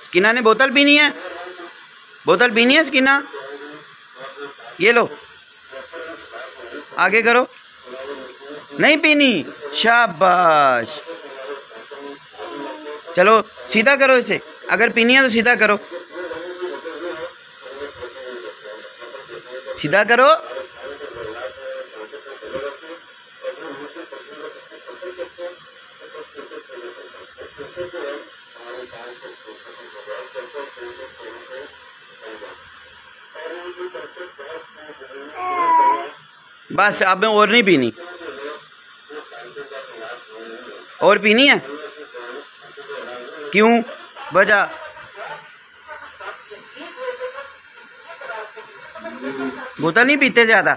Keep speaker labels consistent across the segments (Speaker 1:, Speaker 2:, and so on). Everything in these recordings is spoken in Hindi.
Speaker 1: स्किना ने बोतल पीनी है, बोतल पीनी है स्किना। ये लो, आगे करो। नहीं पीनी, शाबाश। चलो सीधा करो इसे, अगर पीनी है तो सीधा करो, सीधा करो। बस अब और नहीं पीनी, और पीनी है? क्यों, वजह? बोतल नहीं पीते ज़्यादा।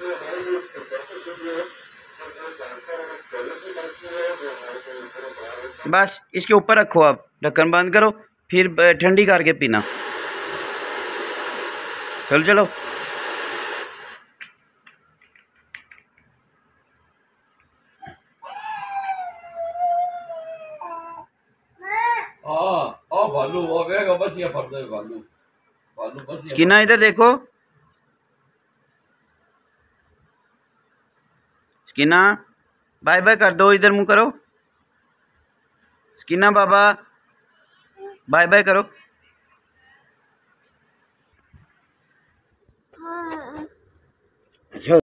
Speaker 1: बस इसके ऊपर रखो, अब ढक्कन बंद करो, फिर ठंडी करके पीना। चलो चलो। स्किना इधर देखो, स्किना बाय बाय कर दो, इधर मुंह करो। स्किना बाबा बाय बाय करो। अच्छा।